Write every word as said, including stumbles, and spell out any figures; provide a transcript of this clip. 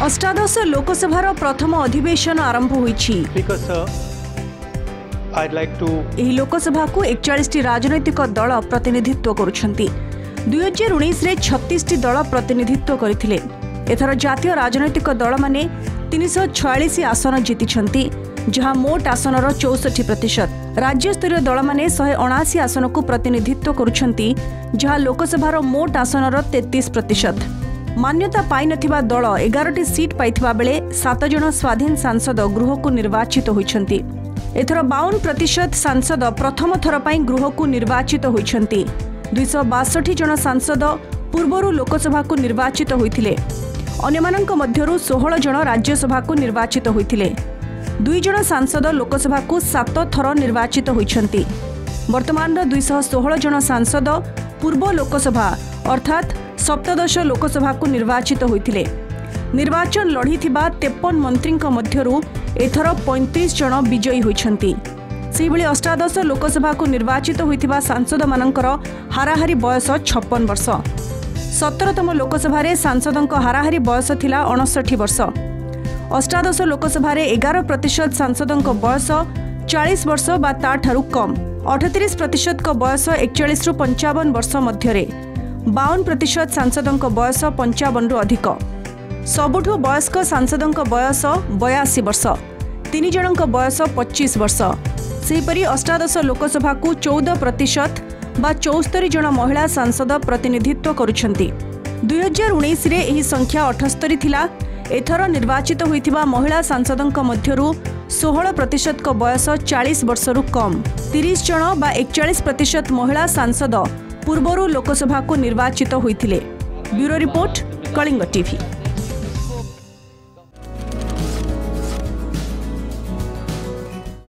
अष्टादश लोकसभार प्रथम अधिवेशन आरंभ होईछि। एही लोकसभा को एकचालीस टी राजनैतिक दल प्रतिनिधित्व करुछंती। दुई हजार उन्नीस रे छत्तीस टी दल प्रतिनिधित्व करथिले। एथर जातीय राजनैतिक दल माने तीन सौ छियालीस आसन जीतिछंती, जहां मोट आसनर चौसठ प्रतिशत। राज्य स्तरीय दल माने शहे अणासी आसन को प्रतिनिधित्व करुछंती, जहां लोकसभार मोट आसनर तैंतीस प्रतिशत। मान्यता पाई नथिबा दल एगार टी सीट पाइथिबा बेले सात जन स्वाधीन सांसद गृह को निर्वाचित होइछंती। एथर बावन प्रतिशत सांसद प्रथम थर पाई गृह को निर्वाचित होइछंती। दुई सौ बासठ जन सांसद पूर्वरु लोकसभा को निर्वाचित होइथिले। अन्यमानंक मध्यरु सोलह जन राज्यसभा को निर्वाचित होइथिले। दुई जन सांसद लोकसभा को सात थर निर्वाचित होइछंती। वर्तमान दुई सौ सोलह जन सांसद पूर्व लोकसभा अर्थात सप्तदश लोकसभा को निर्वाचित होइथिले। निर्वाचन लढ़ीथिबा तेपन मंत्रींक मध्यरु एथर पैंतीस जन विजयी होइछंती। सेहिभଳି अष्टादश लोकसभा को निर्वाचित होइथिबा सांसद मानकर हाराहारी बयस छप्पन वर्ष। सतरतम लोकसभा रे सांसदों हाराहारी बयस थिला अड़सठ वर्ष। अष्टादश लोकसभा रे एगार प्रतिशत सांसदों बयस चालीस वर्ष बा ताठारु कम। अठतीस प्रतिशत को बयस एकचालीस रु पंचावन वर्ष मध्य। बावन प्रतिशत सांसदों बयस पंचावन रु अधिक। सबुठु वयस्क सांसदों बयस बयासी वर्ष। तीन जनों बयस पच्चीस वर्ष। सेहीपरि अष्टादश लोकसभा को चौदह प्रतिशत बा चौस्तरी जन महिला सांसद प्रतिनिधित्व करुछंती। दुई हजार उन्नीस रे एही संख्या अठस्तरी थिला। एथर निर्वाचित होइथिबा महिला सांसदों मध्यरु सोलह प्रतिशत को बयस चालीस वर्ष रु कम। तीस जन बा एकचालीस प्रतिशत महिला सांसद पूर्वरु लोकसभा को निर्वाचित होइथिले। Bureau report, Kalinga TV.